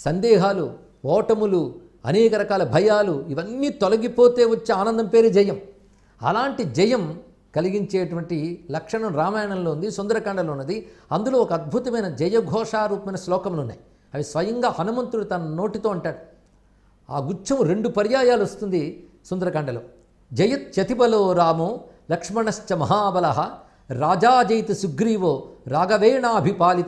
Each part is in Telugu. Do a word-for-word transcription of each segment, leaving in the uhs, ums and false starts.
సందేహాలు, ఓటములు, అనేక రకాల భయాలు ఇవన్నీ తొలగిపోతే వచ్చే ఆనందం పేరు జయం. అలాంటి జయం కలిగించేటువంటి లక్షణం రామాయణంలో ఉంది, సుందరకాండలో ఉన్నది. అందులో ఒక అద్భుతమైన జయఘోషారూపమైన శ్లోకములు ఉన్నాయి. అవి స్వయంగా హనుమంతుడు తన నోటితో అంటాడు. ఆ గుచ్చం రెండు పర్యాయాలు వస్తుంది సుందరకాండలో. జయత్యతిబలో రామో లక్ష్మణశ్చ మహాబల రాజా జయిత్ సుగ్రీవో రాఘవేణాభిపాలిత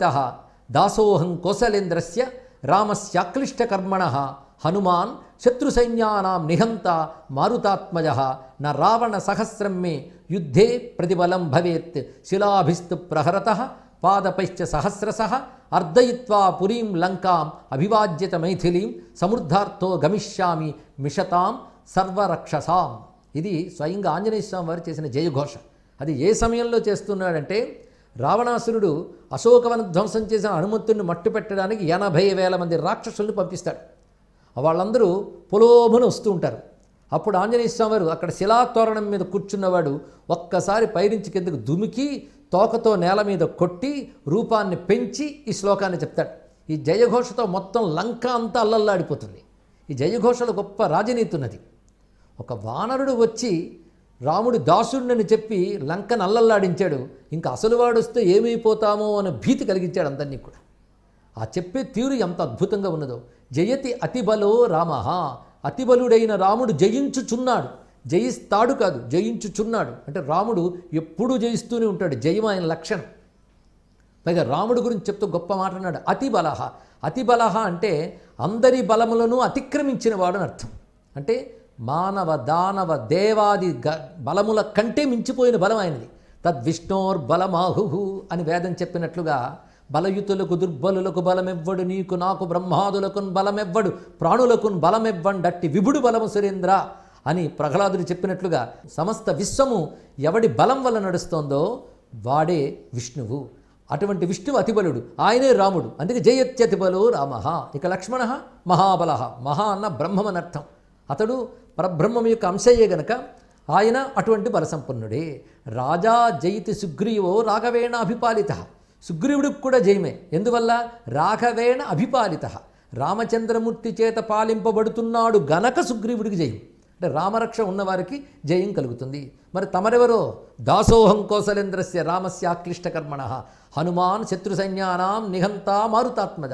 దాసోహం కోసలేంద్రస్య రామస్యాక్లిష్టకర్మణ హనుమాన్ శత్రుసైన్యానాం నిహంత మారుతాత్మజ న రావణ సహస్రం మే యుద్ధే ప్రతిబలం భవేత్ శిలాభిస్తు ప్రహరత పాదపైశ్చ సహస్రశః అర్ధయిత్వా పురీం లంకాం అభివాజ్యత మైథిలీం సమృద్ధార్థో గమిష్యామి మిషతాం సర్వరక్షసాం. ఇది స్వయంగా ఆంజనేయ స్వామి వారు చేసిన జయఘోష. అది ఏ సమయంలో చేస్తున్నాడంటే, రావణాసురుడు అశోకవన ధ్వంసం చేసిన హనుమంతుడిని మట్టు పెట్టడానికి ఎనభై వేల మంది రాక్షసుల్ని పంపిస్తాడు. వాళ్ళందరూ పొలోభున వస్తూ ఉంటారు. అప్పుడు ఆంజనేయ స్వామి వారు అక్కడ శిలాతోరణం మీద కూర్చున్నవాడు ఒక్కసారి పైనుంచి కిందకు దుమికి తోకతో నేల మీద కొట్టి రూపాన్ని పెంచి ఈ శ్లోకాన్ని చెప్తాడు. ఈ జయఘోషతో మొత్తం లంక అంతా అల్లల్లాడిపోతుంది. ఈ జయఘోషలో గొప్ప రాజనీతి ఉన్నది. ఒక వానరుడు వచ్చి రాముడి దాసుడిని చెప్పి లంకను అల్లల్లాడించాడు. ఇంకా అసలు వాడు వస్తే ఏమైపోతామో అనే భీతి కలిగించాడు అందరినీ కూడా. ఆ చెప్పే తీరు ఎంత అద్భుతంగా ఉన్నదో. జయతి అతిబలో రామ, అతిబలుడైన రాముడు జయించుచున్నాడు. జయిస్తాడు కాదు, జయించుచున్నాడు. అంటే రాముడు ఎప్పుడూ జయిస్తూనే ఉంటాడు. జయం ఆయన లక్షణం. పైగా రాముడి గురించి చెప్తూ గొప్ప మాట అన్నాడు, అతిబలహ. అతిబలహ అంటే అందరి బలములను అతిక్రమించిన వాడు అని అర్థం. అంటే మానవ దానవ దేవాది గ బలముల కంటే మించిపోయిన బలం ఆయనది. తద్విష్ణోర్బలమాహు అని వేదం చెప్పినట్లుగా బలయుతులకు దుర్బలులకు బలమెవ్వడు, నీకు నాకు బ్రహ్మాదులకున్ బలమెవ్వడు, ప్రాణులకున్ బలమెవ్వండట్టి విభుడు బలము సురేంద్ర అని ప్రహ్లాదుడు చెప్పినట్లుగా సమస్త విశ్వము ఎవడి బలం వల్ల నడుస్తోందో వాడే విష్ణువు. అటువంటి విష్ణువు అతిబలుడు, ఆయనే రాముడు. అందుకే జయత్యతిబలో రామ. ఇక లక్ష్మణ మహాబల. మహా అన్న బ్రహ్మం అని అర్థం. అతడు పరబ్రహ్మం యొక్క అంశయ్యే గనక ఆయన అటువంటి బలసంపన్నుడే. రాజా జయితి సుగ్రీవో రాఘవేణ అభిపాలిత. సుగ్రీవుడికి కూడా జయమే. ఎందువల్ల? రాఘవేణ అభిపాలిత. రామచంద్రమూర్తి చేత పాలింపబడుతున్నాడు గనక సుగ్రీవుడికి జయం. అంటే రామరక్ష ఉన్నవారికి జయం కలుగుతుంది. మరి తమరెవరో? దాసోహం కోసలేంద్రస్య రామస్యాక్లిష్టకర్మణ హనుమాన్ శత్రు సైన్యానాం నిహంతా మారుతాత్మజ.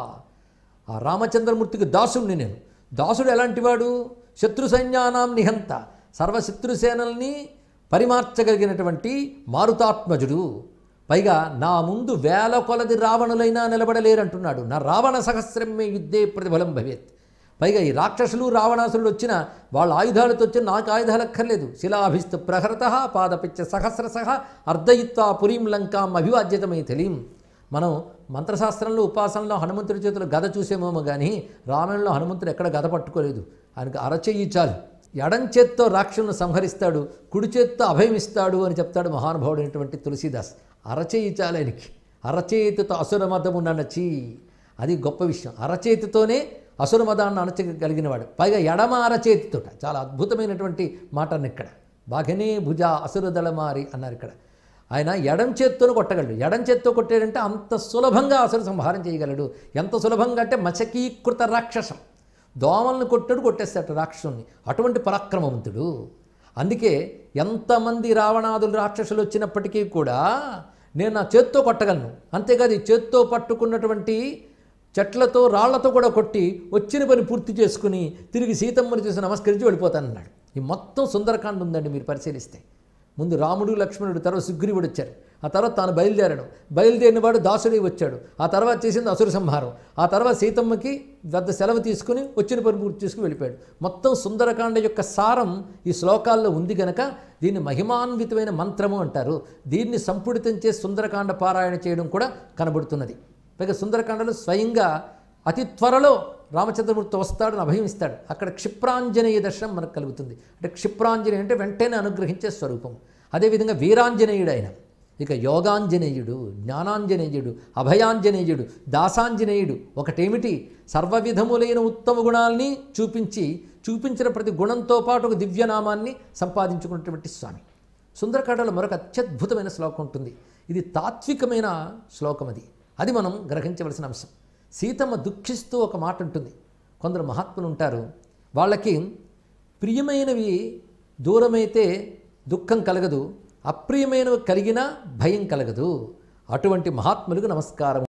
ఆ రామచంద్రమూర్తికి దాసుడిని నేను. దాసుడు ఎలాంటివాడు? శత్రు సైన్యానాం నిహంత, సర్వశత్రుసేనల్ని పరిమార్చగలిగినటువంటి మారుతాత్మజుడు. పైగా నా ముందు వేల కొలది రావణులైనా నిలబడలేరంటున్నాడు. నా రావణ సహస్రమే యుద్ధే ప్రతిఫలం భవేత్. పైగా ఈ రాక్షసులు రావణాసురుడు వచ్చిన వాళ్ళ ఆయుధాలతో వచ్చిన నాకు ఆయుధాలు అక్కర్లేదు. శిలాభిస్తు ప్రహరత పాదపిచ్చ సహస్రశః అర్ధయిత్వా పురీం లంకాం అభివాజ్యతమై తెలియం. మనం మంత్రశాస్త్రంలో ఉపాసనలో హనుమంతుడి చేతులు గద చూసేమేమో కానీ రామాయణంలో హనుమంతుడు ఎక్కడ గద పట్టుకోలేదు. ఆయనకు అరచెయ్యి చాలు. ఎడం చేత్తో రాక్షసులను సంహరిస్తాడు, కుడి చేత్తో అభయమిస్తాడు అని చెప్తాడు మహానుభావుడైనటువంటి తులసీదాస్. అరచేయి చాలు ఆయనకి. అరచేతితో అసురమదము ననచి, అది గొప్ప విషయం. అరచేతితోనే అసురమదాన్ని అణచగలిగినవాడు. పైగా ఎడమ అరచేతితో. చాలా అద్భుతమైనటువంటి మాట అన్న ఇక్కడ. బాఘనే భుజ అసురదళమారి అన్నారు ఇక్కడ. ఆయన ఎడం చేత్తోనే కొట్టగలడు. ఎడం చేత్తో కొట్టాడంటే అంత సులభంగా అసురు సంహారం చేయగలడు. ఎంత సులభంగా అంటే మచకీకృత రాక్షసం. దోమలను కొట్టాడు, కొట్టేస్తాడు రాక్షసుని. అటువంటి పరాక్రమవంతుడు. అందుకే ఎంతమంది రావణాదులు రాక్షసులు వచ్చినప్పటికీ కూడా నేను నా చేత్తో కొట్టగలను. అంతేకాదు ఈ చేత్తో పట్టుకున్నటువంటి చెట్లతో రాళ్లతో కూడా కొట్టి వచ్చిన పని పూర్తి చేసుకుని తిరిగి సీతమ్మని చూసి నమస్కరించి వెళ్ళిపోతానన్నాడు. ఈ మొత్తం సుందరకాండ ఉందండి మీరు పరిశీలిస్తే. ముందు రాముడు లక్ష్మణుడు, తర్వాత సుగ్రీవుడు వచ్చారు. ఆ తర్వాత తాను బయలుదేరాడు. బయలుదేరిన వాడు దాసుడి వచ్చాడు. ఆ తర్వాత చేసింది అసుర సంహారం. ఆ తర్వాత సీతమ్మకి పెద్ద సెలవు తీసుకుని వచ్చిన పని పూర్తి చేసుకుని వెళ్ళిపోయాడు. మొత్తం సుందరకాండ యొక్క సారం ఈ శ్లోకాల్లో ఉంది కనుక దీన్ని మహిమాన్వితమైన మంత్రము అంటారు. దీన్ని సంపుడితం చేసి సుందరకాండ పారాయణ చేయడం కూడా కనబడుతున్నది. పైగా సుందరకాండలో స్వయంగా అతి త్వరలో రామచంద్రమూర్తి వస్తాడని అభయమిస్తాడు. అక్కడ క్షిప్రాంజనేయ దర్శనం మనకు కలుగుతుంది. అంటే క్షిప్రాంజనేయ అంటే వెంటనే అనుగ్రహించే స్వరూపం. అదేవిధంగా వీరాంజనేయుడు ఆయన. ఇక యోగాంజనేయుడు, జ్ఞానాంజనేయుడు, అభయాంజనేయుడు, దాసాంజనేయుడు. ఒకటేమిటి? సర్వవిధములైన ఉత్తమ గుణాల్ని చూపించి చూపించిన ప్రతి గుణంతో పాటు ఒక దివ్యనామాన్ని సంపాదించుకున్నటువంటి స్వామి. సుందరకాండలో మరొక అత్యద్భుతమైన శ్లోకం ఉంటుంది. ఇది తాత్వికమైన శ్లోకం. అది అది మనం గ్రహించవలసిన అంశం. సీతమ్మ దుఃఖిస్తూ ఒక మాట ఉంటుంది. కొందరు మహాత్ములు ఉంటారు, వాళ్ళకి ప్రియమైనవి దూరమైతే దుఃఖం కలగదు, అప్రియమైనవి కలిగినా భయం కలగదు. అటువంటి మహాత్ములకు నమస్కారం.